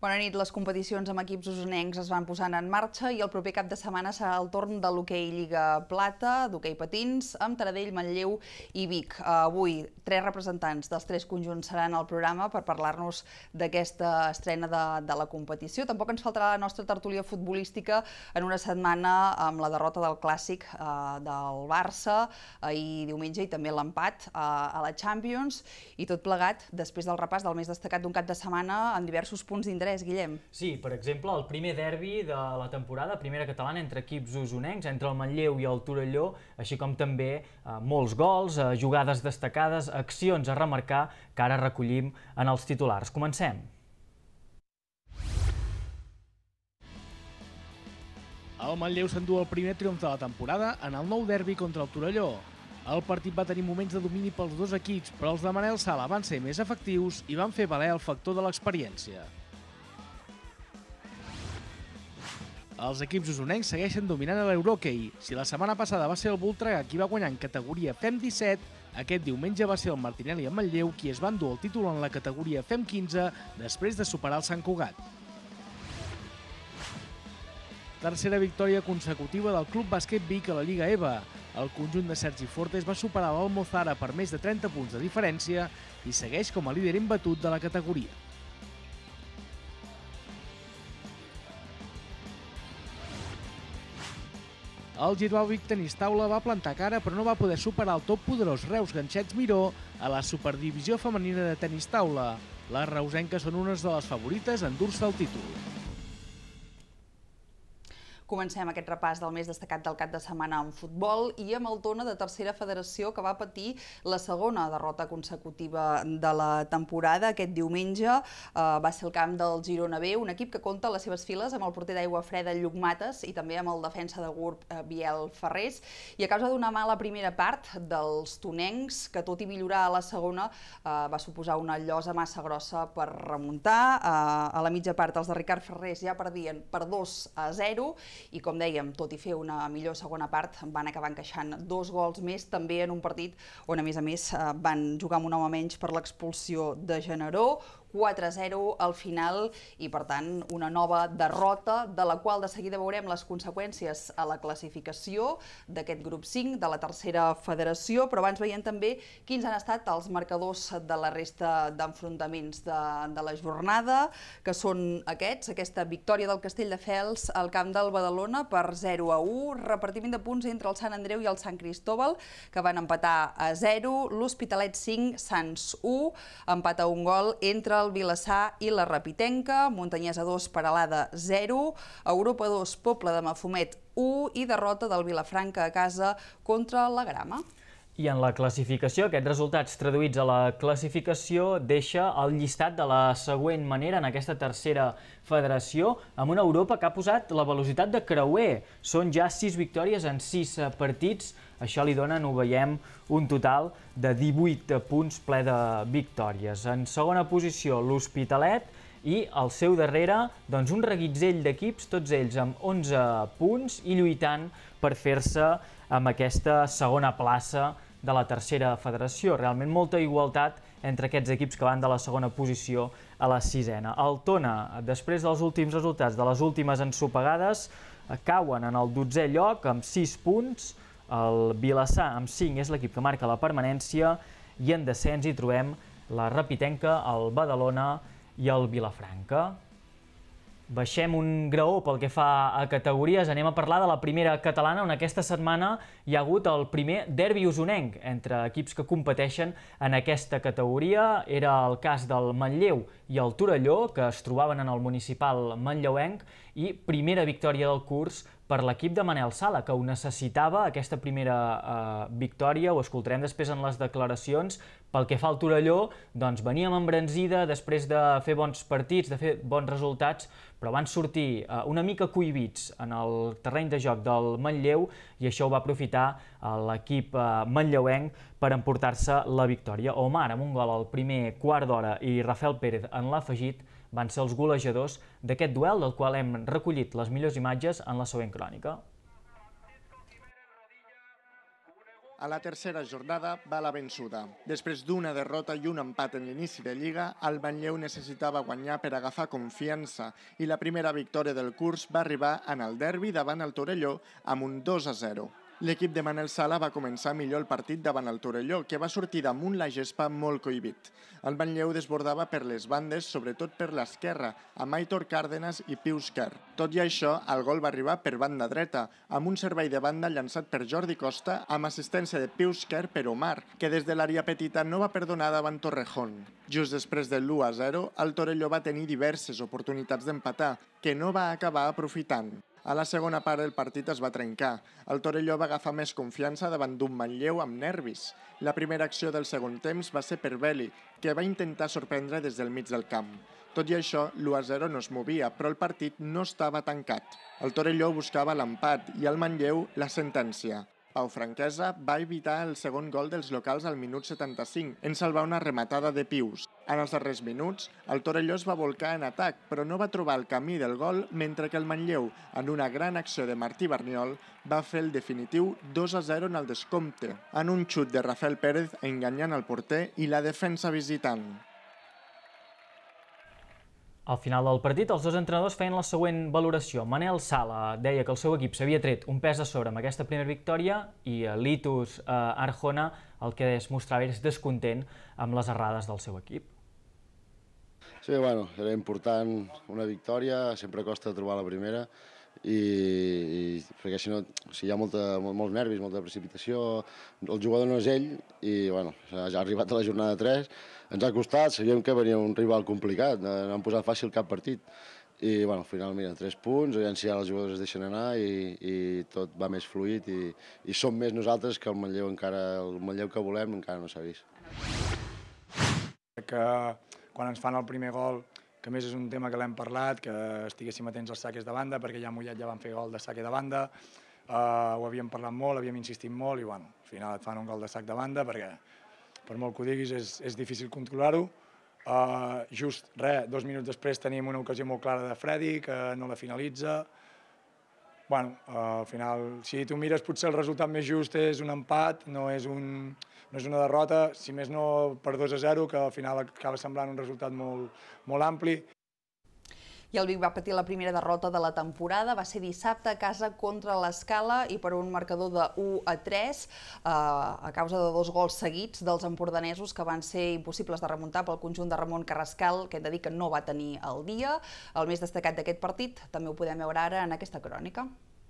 Bona nit. Les competicions amb equips usonencs es van posant en marxa i el proper cap de setmana serà el torn de l'hoquei Lliga Plata, d'hoquei patins, amb Taradell, Manlleu i Vic. Avui, 3 representants dels 3 conjunts seran al programa per parlar-nos d'aquesta estrena de la competició. Tampoc ens faltarà la nostra tertúlia futbolística en una setmana amb la derrota del Clàssic del Barça ahir diumenge i també l'empat a la Champions, i tot plegat després del repàs del més destacat d'un cap de setmana en diversos punts d'interès. Guillem. Sí, per exemple, el primer derbi de la temporada, primera catalana entre equips usonencs, entre el Manlleu i el Torelló, així com també molts gols, jugades destacades, accions a remarcar que ara recollim en els titulars. Comencem. El Manlleu s'endú el primer triomf de la temporada en el nou derbi contra el Torelló. El partit va tenir moments de domini pels dos equips, però els de Manel Sala van ser més efectius i van fer valer el factor de l'experiència. Els equips usonencs segueixen dominant a l'Eurohoquei. Si la setmana passada va ser el Voltregà qui va guanyar en categoria FEM 17, aquest diumenge va ser el Martinelli en Manlleu qui es va endur el títol en la categoria FEM 15 després de superar el Sant Cugat. Tercera victòria consecutiva del Club Bàsquet Vic a la Lliga EVA. El conjunt de Sergi Fortes va superar l'Almozara per més de 30 punts de diferència i segueix com a líder imbatut de la categoria. El Girbau Vic Tenis Taula va plantar cara però no va poder superar el top poderós Reus Ganxets Miró a la superdivisió femenina de tenis taula. Les reusenques són unes de les favorites en dur-se el títol. Comencem aquest repàs del més destacat del cap de setmana en futbol i amb el Tona de tercera federació, que va patir la segona derrota consecutiva de la temporada. Aquest diumenge va ser el camp del Girona B, un equip que compta a les seves files amb el porter d'Aigua Freda Lluc Mates i també amb el defensa de GURB Biel Ferrés, i a causa d'una mala primera part dels tonencs, que tot i millorar a la segona va suposar una llosa massa grossa per remuntar. A la mitja part els de Ricard Ferrés ja perdien per 2-0 i, com dèiem, tot i fer una millor segona part, van acabar encaixant 2 gols més, també en un partit on, a més, van jugar amb un home menys per l'expulsió de Generó. 4-0 al final i, per tant, una nova derrota de la qual de seguida veurem les conseqüències a la classificació d'aquest grup 5 de la tercera federació, però abans veiem també quins han estat els marcadors de la resta d'enfrontaments de la jornada, que són aquests: aquesta victòria del Castelldefels al camp del Badalona per 0-1, repartiment de punts entre el Sant Andreu i el Sant Cristóbal, que van empatar a 0, l'Hospitalet 5, Sants 1, empat a un gol entre el Vilassar i la Rapitenca, Montanyesa 2, Peralada 0, Europa 2, Poble de Mafumet 1 i derrota del Vilafranca a casa contra la Grama. I en la classificació, aquests resultats traduïts a la classificació deixa el llistat de la següent manera en aquesta tercera federació, amb una Europa que ha posat la velocitat de creuer. Són ja 6 victòries en 6 partits. Això li dona, ho veiem, un total de 18 punts ple de victòries. En segona posició, l'Hospitalet, i al seu darrere un reguitzell d'equips, tots ells amb 11 punts i lluitant per fer-se amb aquesta segona plaça de la tercera federació. Realment molta igualtat entre aquests equips que van de la segona posició a la sisena. El Tona, després dels últims resultats de les últimes ensopegades, cauen en el 12è lloc amb 6 punts. El Vilassar amb 5 és l'equip que marca la permanència i en descens hi trobem la Rapitenca, el Badalona i el Vilafranca. Baixem un graó pel que fa a categories, anem a parlar de la primera catalana, on aquesta setmana hi ha hagut el primer derbi usonenc entre equips que competeixen en aquesta categoria. Era el cas del Manlleu i el Torelló, que es trobaven en el municipal manlleuenc, i primera victòria del curs per l'equip de Manel Sala, que ho necessitava, aquesta primera victòria. Ho escoltarem després en les declaracions. Pel que fa al Torelló, doncs veníem embranzida després de fer bons partits, de fer bons resultats, però van sortir una mica cohibits en el terreny de joc del Manlleu i això ho va aprofitar l'equip manlleuenc per emportar-se la victòria. Omar amb un gol al primer quart d'hora i Rafael Pérez en l'afegit van ser els golejadors d'aquest duel, del qual hem recollit les millors imatges en la següent crònica. A la tercera jornada va la vençuda. Després d'una derrota i un empat en l'inici de Lliga, el Manlleu necessitava guanyar per agafar confiança i la primera victòria del curs va arribar en el derbi davant el Torelló amb un 2-0. L'equip de Manel Sala va començar millor el partit davant el Torelló, que va sortir damunt la gespa molt cohibit. El Manlleu desbordava per les bandes, sobretot per l'esquerra, amb Aitor Cárdenas i Pius Quer. Tot i això, el gol va arribar per banda dreta, amb un servei de banda llançat per Jordi Costa amb assistència de Pius Quer per Omar, que des de l'àrea petita no va perdonar davant Torrejón. Just després del 1-0, el Torelló va tenir diverses oportunitats d'empatar, que no va acabar aprofitant. A la segona part el partit es va trencar. El Torelló va agafar més confiança davant d'un Manlleu amb nervis. La primera acció del segon temps va ser per Beli, que va intentar sorprendre des del mig del camp. Tot i això, l'1-0 no es movia, però el partit no estava tancat. El Torelló buscava l'empat i el Manlleu la sentència. Pau Franquesa va evitar el segon gol dels locals al minut 75 en salvar una rematada de Pius. En els darrers minuts, el Torelló es va volcar en atac, però no va trobar el camí del gol, mentre que el Manlleu, en una gran acció de Martí Barniol, va fer el definitiu 2-0 en el descompte, en un xut de Rafael Pérez enganyant el porter i la defensa visitant. Al final del partit, els dos entrenadors feien la següent valoració. Manel Sala deia que el seu equip s'havia tret un pes a sobre amb aquesta primera victòria i Litus Arjona el que es mostrava és descontent amb les errades del seu equip. Sí, bueno, era important una victòria, sempre costa trobar la primera, perquè si no hi ha molts nervis, molta precipitació, el jugador no és ell i bueno, ja ha arribat a la jornada 3, ens ha costat, sabíem que venia un rival complicat, no han posat fàcil cap partit i bueno, al final mira, 3 punts, aviam si ara els jugadors es deixen anar i tot va més fluid i som més nosaltres que el Manlleu que volem encara no s'ha vist. Que quan ens fan el primer gol, que a més és un tema que l'hem parlat, que estiguéssim atents als saques de banda, perquè ja a Mollet ja van fer gol de saque de banda, ho havíem parlat molt, havíem insistit molt i bueno, al final et fan un gol de sac de banda perquè per molt que ho diguis és difícil controlar-ho. Just 2 minuts després tenim una ocasió molt clara de Freddy que no la finalitza. Bueno, al final, si tu mires, potser el resultat més just és un empat, no és una derrota, si més no per 2-0, que al final acaba semblant un resultat molt ampli. I el Vic va patir la primera derrota de la temporada, va ser dissabte a casa contra l'Escala i per un marcador de 1-3 a causa de 2 gols seguits dels empordanesos que van ser impossibles de remuntar pel conjunt de Ramon Carrascal, que hem de dir que no va tenir el dia. El més destacat d'aquest partit també ho podem veure ara en aquesta crònica.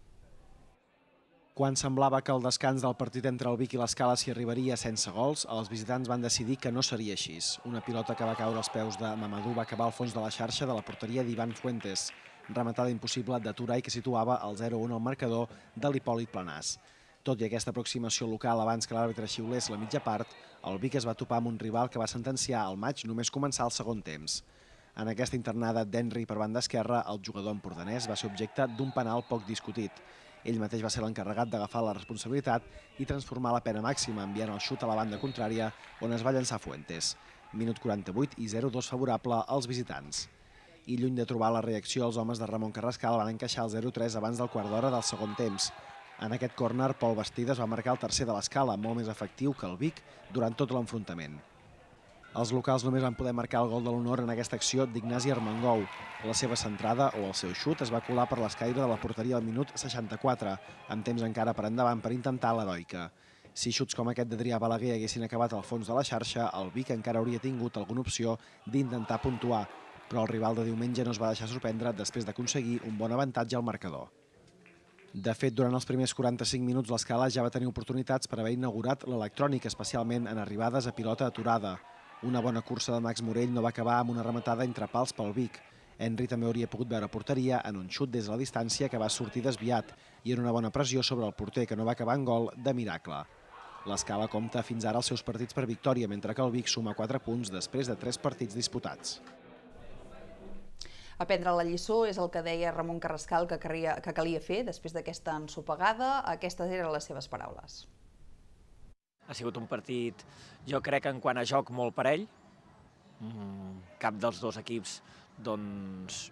Quan semblava que el descans del partit entre el Vic i l'Escala s'hi arribaria sense gols, els visitants van decidir que no seria així. Una pilota que va caure als peus de Mamadou va acabar al fons de la xarxa de la porteria d'Ivan Fuentes, rematada impossible de Turay que situava el 0-1 al marcador de l'Hipòlit Planàs. Tot i aquesta aproximació local abans que l'àrbitre xiulés la mitja part, el Vic es va topar amb un rival que va sentenciar el maig només començar el segon temps. En aquesta internada d'Henry per banda esquerra, el jugador empordanès va ser objecte d'un penal poc discutit. Ell mateix va ser l'encarregat d'agafar la responsabilitat i transformar la pena màxima enviant el xut a la banda contrària on es va llançar Fuentes. Minut 48 i 0-2 favorable als visitants. I lluny de trobar la reacció, els homes de Ramon Carrascal van encaixar el 0-3 abans del quart d'hora del segon temps. En aquest córner, Pol Bastides va marcar el tercer de l'Escala, molt més efectiu que el Vic durant tot l'enfrontament. Els locals només van poder marcar el gol de l'honor en aquesta acció d'Ignasi Armengou. La seva centrada o el seu xut es va colar per l'escaire de la porteria al minut 64, amb temps encara per endavant per intentar l'heroica. Si xuts com aquest d'Adrià Balaguer haguessin acabat al fons de la xarxa, el Vic encara hauria tingut alguna opció d'intentar puntuar, però el rival de diumenge no es va deixar sorprendre després d'aconseguir un bon avantatge al marcador. De fet, durant els primers 45 minuts l'Escala ja va tenir oportunitats per haver inaugurat l'electrònic, especialment en arribades a pilota aturada. Una bona cursa de Max Morell no va acabar amb una rematada entre pals pel Vic. Henry també hauria pogut veure porteria en un xut des de la distància que va sortir desviat i en una bona pressió sobre el porter que no va acabar en gol de miracle. L'Escala compta fins ara els seus partits per victòria, mentre que el Vic suma 4 punts després de 3 partits disputats. Aprendre la lliçó és el que deia Ramon Carrascal que calia fer després d'aquesta ensopegada. Aquestes eren les seves paraules. Ha sigut un partit, jo crec, en quant a joc molt parell. Cap dels dos equips doncs,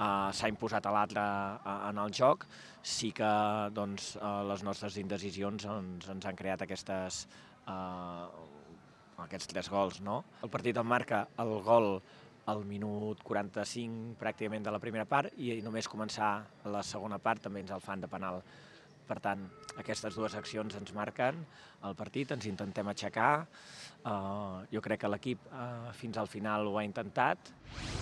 s'ha imposat a l'altre en el joc, sí que les nostres indecisions ens han creat aquests 3 gols. El partit en marca el gol al minut 45 pràcticament de la primera part i només començar la segona part també ens el fan de penal. Per tant, aquestes 2 accions ens marquen el partit, ens intentem aixecar. Jo crec que l'equip fins al final ho ha intentat.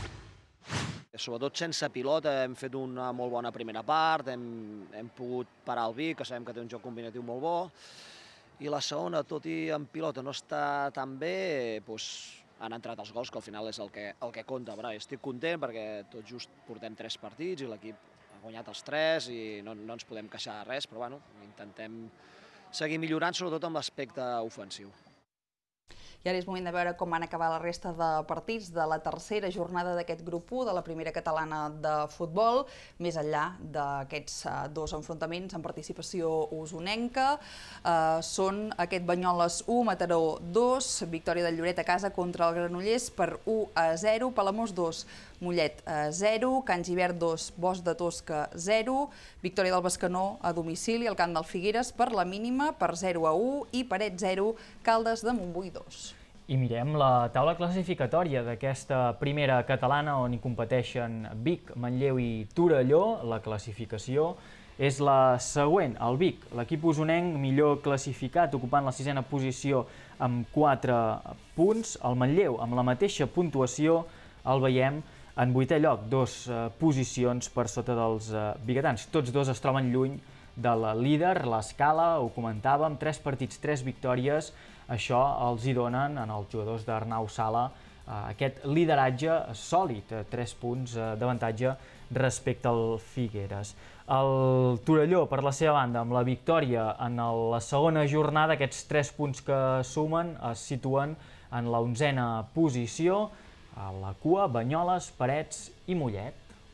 Sobretot sense pilota hem fet una molt bona primera part, hem pogut parar el Vic, que sabem que té un joc combinatiu molt bo, i la segona, tot i amb pilota no està tan bé, han entrat els gols, que al final és el que compta. Estic content perquè tot just portem 3 partits i l'equip ha guanyat els 3 i no ens podem queixar de res, però bueno, intentem seguir millorant, sobretot amb l'aspecte ofensiu. I ara és moment de veure com van acabar la resta de partits de la tercera jornada d'aquest grup 1 de la primera catalana de futbol, més enllà d'aquests 2 enfrontaments en participació usonenca. Són aquest Banyoles 1, Mataró 2, victòria del Lloret a casa contra el Granollers per 1-0, Palamós 2, Mollet 0, Can Gibert 2, Bosch de Tosca 0, victòria del Bescanó a domicili al camp del Figueres per la mínima per 0-1 i Paret 0, Caldes de Montbui 2. I mirem la taula classificatòria d'aquesta primera catalana on hi competeixen Vic, Manlleu i Torelló. La classificació és la següent. El Vic, l'equip usonenc millor classificat, ocupant la 6a posició amb 4 punts. El Manlleu, amb la mateixa puntuació, el veiem en 8è lloc, 2 posicions per sota dels biguetans. Tots 2 es troben lluny del líder, l'Escala, ho comentàvem, 3 partits, 3 victòries. Això els hi donen, en els jugadors d'Arnau Sala, aquest lideratge sòlid, 3 punts d'avantatge respecte al Figueres. El Torelló, per la seva banda, amb la victòria en la segona jornada, aquests 3 punts que sumen es situen en la 11a posició, a la cua, Banyoles, Parets i Mollet.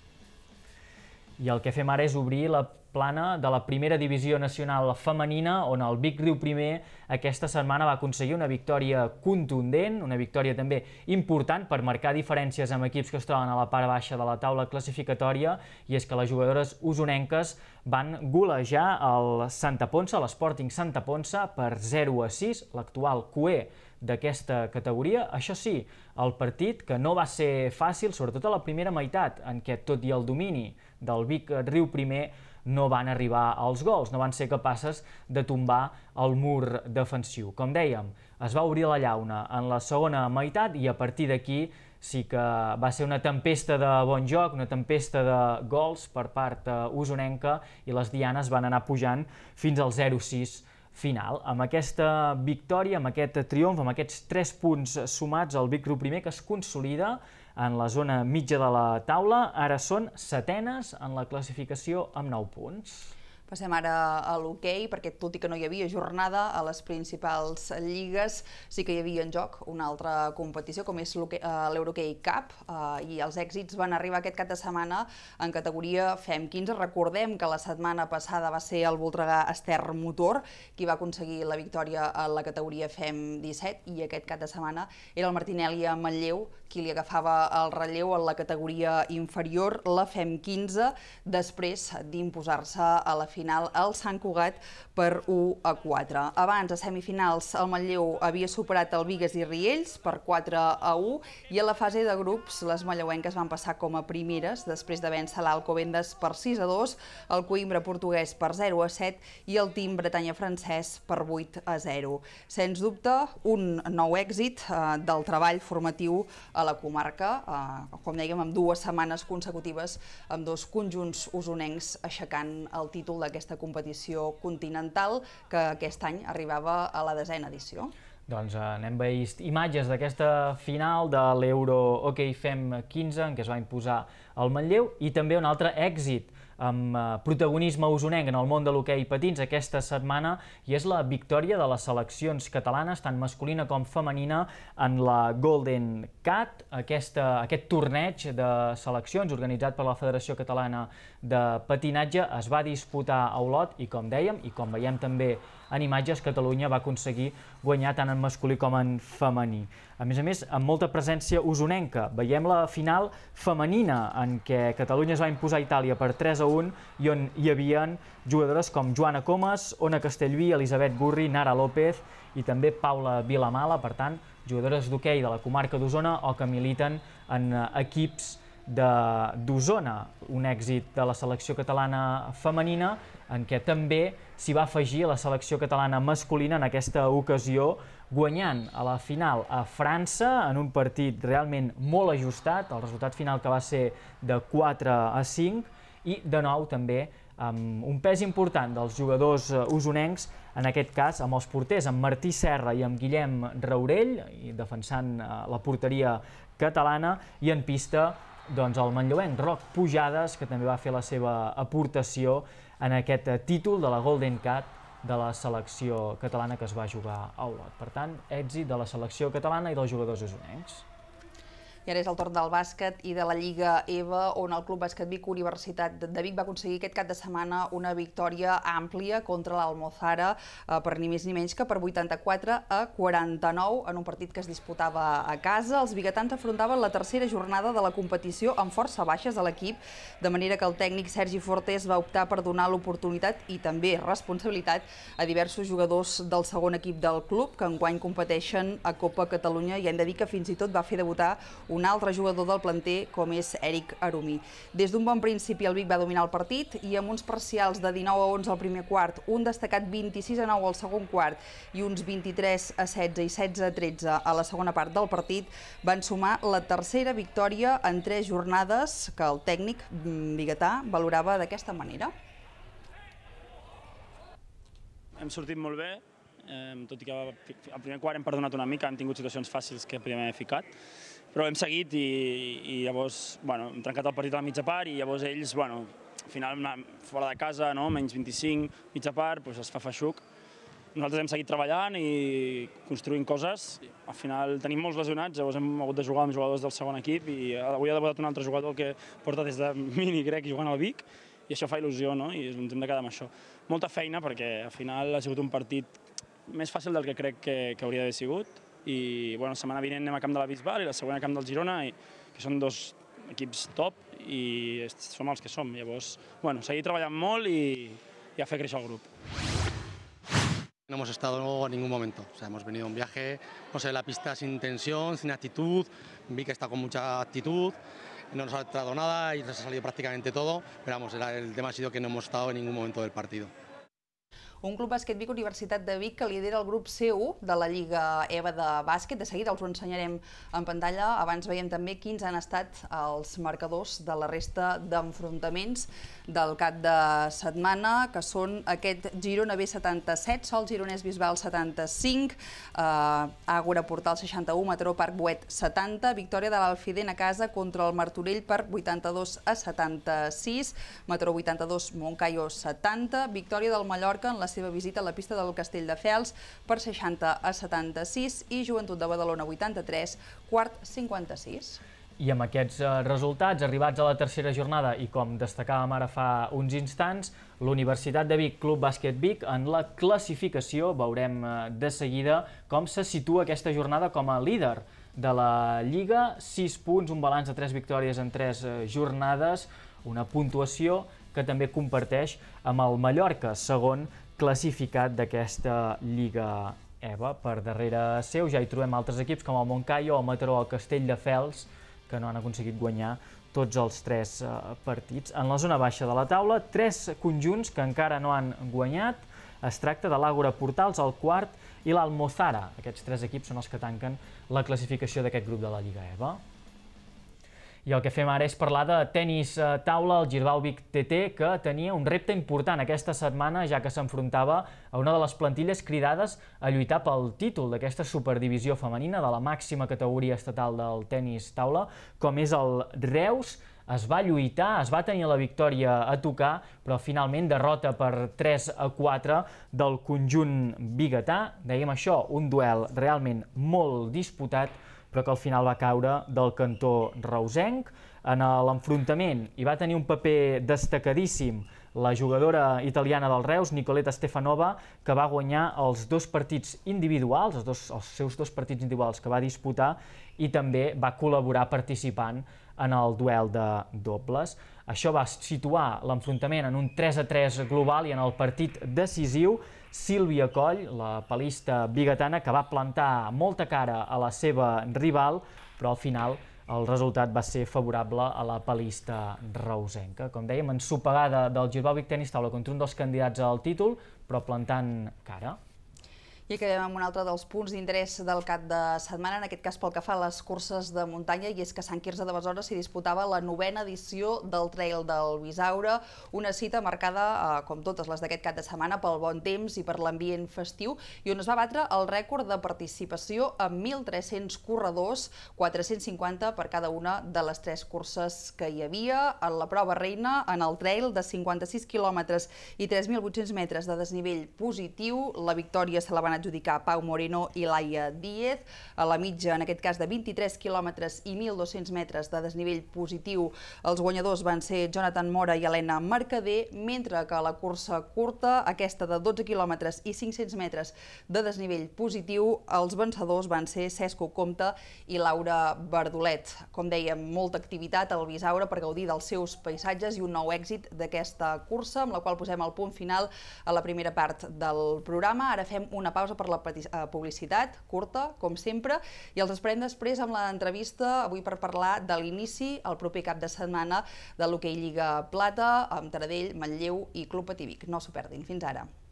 I el que fem ara és obrir la plana de la primera divisió nacional femenina, on el Vic Riu Primer aquesta setmana va aconseguir una victòria contundent, una victòria també important per marcar diferències amb equips que es troben a la part baixa de la taula classificatòria, i és que les jugadores usonenques van golejar el Santa Ponça, l'Sporting Santa Ponça, per 0-6, l'actual cuer d'aquesta categoria. Això sí, el partit que no va ser fàcil, sobretot a la primera meitat, en què tot i el domini del Vic Riu Primer no van arribar als gols, no van ser capaces de tombar el mur defensiu. Com dèiem, es va obrir la llauna en la segona meitat i a partir d'aquí sí que va ser una tempesta de bon joc, una tempesta de gols per part usonenca i les dianes van anar pujant fins al 0-6 final. Amb aquesta victòria, amb aquest triomf, amb aquests 3 punts sumats, el Vic Riu Primer, que es consolida en la zona mitja de la taula, ara són 7enes en la classificació amb 9 punts. Passem ara a l'hoquei, perquè tot i que no hi havia jornada a les principals lligues, sí que hi havia en joc una altra competició, com és l'Eurohockey Cup, i els èxits van arribar aquest cap de setmana en categoria FEM 15. Recordem que la setmana passada va ser el Voltregà Ester Motor qui va aconseguir la victòria a la categoria FEM 17, i aquest cap de setmana era el Martinelli a Manlleu qui li agafava el relleu en la categoria inferior, la FEM 15, després d'imposar-se a la final al Sant Cugat per 1-4. Abans, a semifinals, el Manlleu havia superat el Bigues i Riells per 4-1 i a la fase de grups les manlleuenques van passar com a primeres després de vèncer l'Alcobendas per 6-2, el Coimbra portuguès per 0-7 i el Team Bretanya francès per 8-0. Sens dubte, un nou èxit del treball formatiu a la comarca, com dèiem, amb 2 setmanes consecutives amb 2 conjunts usonencs aixecant el títol d'aquesta competició continental que aquest any arribava a la 10a edició. Doncs n'hem vist imatges d'aquesta final de l'Eurohockey FEM 15 en què es va imposar el Manlleu, i també un altre èxit amb protagonisme usonenc en el món de l'hoquei patins aquesta setmana, i és la victòria de les seleccions catalanes, tant masculina com femenina, en la Golden Cat, aquest torneig de seleccions organitzat per la Federació Catalana de Patinatge. Es va disputar a Olot i, com dèiem, i com veiem també en imatges, Catalunya va aconseguir guanyar tant en masculí com en femení. A més, amb molta presència usonenca. Veiem la final femenina, en què Catalunya es va imposar a Itàlia per 3-1 i on hi havia jugadores com Joana Comas, Ona Castellví, Elisabet Gurri, Nara López i també Paula Vilamala, per tant, jugadores d'hoquei de la comarca d'Osona o que militen en equips d'Osona. Un èxit de la selecció catalana femenina en què també s'hi va afegir la selecció catalana masculina en aquesta ocasió, guanyant a la final a França en un partit realment molt ajustat, el resultat final que va ser de 4-5 i de nou també amb un pes important dels jugadors osonencs, en aquest cas amb els porters, amb Martí Serra i amb Guillem Raurell, defensant la porteria catalana, i en pista el manlleuenc Roc Pujades, que també va fer la seva aportació en aquest títol de la Golden Cat de la selecció catalana que es va jugar a Olot. Per tant, èxit de la selecció catalana i dels jugadors osonencs. I ara és el torn del bàsquet i de la Lliga EVA, on el Club Bàsquet Vic Universitat de Vic va aconseguir aquest cap de setmana una victòria àmplia contra l'Almozara per ni més ni menys que per 84-49 en un partit que es disputava a casa. Els biguetans afrontaven la tercera jornada de la competició amb força baixes a l'equip, de manera que el tècnic Sergi Fortés va optar per donar l'oportunitat i també responsabilitat a diversos jugadors del segon equip del club, que enguany competeixen a Copa Catalunya, i hem de dir que fins i tot va fer debutar un altre jugador del planter, com és Eric Arumí. Des d'un bon principi el Vic va dominar el partit i amb uns parcials de 19-11 al primer quart, un destacat 26-9 al segon quart i uns 23-16 i 16-13 a la segona part del partit, van sumar la tercera victòria en 3 jornades que el tècnic biguetà valorava d'aquesta manera. Hem sortit molt bé, tot i que al primer quart hem perdonat una mica, hem tingut situacions fàcils que podíem haver ficat, però hem seguit i llavors hem trencat el partit a la mitja part i llavors ells, al final, fora de casa, menys 25, mitja part, es fa feixuc. Nosaltres hem seguit treballant i construint coses. Al final tenim molts lesionats, llavors hem hagut de jugar amb jugadors del segon equip i avui ha debutat un altre jugador que porta des de mini grec jugant al Vic i això fa il·lusió, i ens hem de quedar amb això. Molta feina perquè al final ha sigut un partit més fàcil del que crec que hauria d'haver sigut. I la setmana vinent anem a camp de la Bisbal i la següent a camp del Girona, que són 2 equips top i som els que som. Llavors, seguir treballant molt i a fer créixer el grup. No hemos estado en ningún momento, hemos venido a un viaje, la pista sin tensión, sin actitud, vi que está con mucha actitud, no nos ha entrado nada y nos ha salido prácticamente todo, pero el tema ha sido que no hemos estado en ningún momento del partido. Un Club Bàsquet Vic Universitat de Vic que lidera el grup C1 de la Lliga EVA de bàsquet. De seguida els ho ensenyarem en pantalla. Abans veiem també quins han estat els marcadors de la resta d'enfrontaments del cap de setmana, que són aquest Girona B77, Sol Gironès Bisbal 75, Àgora Portal 61, Mataró Parc Boet 70, victòria de l'Alfident a casa contra el Martorell per 82-76, Mataró 82, Moncayo 70, victòria del Mallorca en la seva visita a la pista del Castelldefels per 60-76 i Joventut de Badalona 83, quart 56. I amb aquests resultats, arribats a la tercera jornada i com destacàvem ara fa uns instants, l'Universitat de Vic, Club Bàsquet Vic, en la classificació veurem de seguida com se situa aquesta jornada com a líder de la Lliga, 6 punts, un balanç de 3 victòries en 3 jornades, una puntuació que també comparteix amb el Mallorca, segon classificat d'aquesta Lliga EVA. Per darrere seu ja hi trobem altres equips com el Moncayo, el Mataró o el Castelldefels, que no han aconseguit guanyar tots els 3 partits. En la zona baixa de la taula, 3 conjunts que encara no han guanyat. Es tracta de l'Àgora Portals, el quart, i l'Almozara. Aquests 3 equips són els que tanquen la classificació d'aquest grup de la Lliga EVA. I el que fem ara és parlar de tenis taula, el Girbau Vic TT, que tenia un repte important aquesta setmana, ja que s'enfrontava a una de les plantilles cridades a lluitar pel títol d'aquesta superdivisió femenina de la màxima categoria estatal del tenis taula, com és el Reus. Es va lluitar, es va tenir la victòria a tocar, però finalment derrota per 3-4 del conjunt biguetà. Dèiem això, un duel realment molt disputat, però que al final va caure del cantó reusenc. En l'enfrontament hi va tenir un paper destacadíssim la jugadora italiana del Reus, Nicoletta Stefanova, que va guanyar els dos partits individuals, els seus dos partits individuals que va disputar, i també va col·laborar participant en el duel de dobles. Això va situar l'enfrontament en un 3-3 global i en el partit decisiu Sílvia Coll, la palista bigatana, que va plantar molta cara a la seva rival, però al final el resultat va ser favorable a la palista reusenca. Com dèiem, ensopegada del Bilbao Vic Tennis Taula contra un dels candidats al títol, però plantant cara. I acabem amb un altre dels punts d'interès del cap de setmana, en aquest cas pel que fa a les curses de muntanya, i és que a Sant Quirze de Besora s'hi disputava la 9ª edició del Trail del Bisaure, una cita marcada, com totes les d'aquest cap de setmana, pel bon temps i per l'ambient festiu, i on es va batre el rècord de participació amb 1.300 corredors, 450 per cada una de les 3 curses que hi havia. En la prova reina, en el trail de 56 quilòmetres i 3.800 metres de desnivell positiu, la victòria se la van adjudicar Pau Moreno i Laia Díez. A la mitja, en aquest cas de 23 quilòmetres i 1.200 metres de desnivell positiu, els guanyadors van ser Jonathan Mora i Helena Mercader, mentre que a la cursa curta, aquesta de 12 quilòmetres i 500 metres de desnivell positiu, els vencedors van ser Cesco Comte i Laura Verdolet. Com dèiem, molta activitat al Bisaure per gaudir dels seus paisatges i un nou èxit d'aquesta cursa, amb la qual posem el punt final a la primera part del programa. Ara fem una pausa per la publicitat, curta, com sempre, i els esperem després amb l'entrevista avui per parlar de l'inici el proper cap de setmana de l'Hoquei Lliga Plata amb Taradell, Manlleu i Club Patí Vic. No s'ho perdin. Fins ara.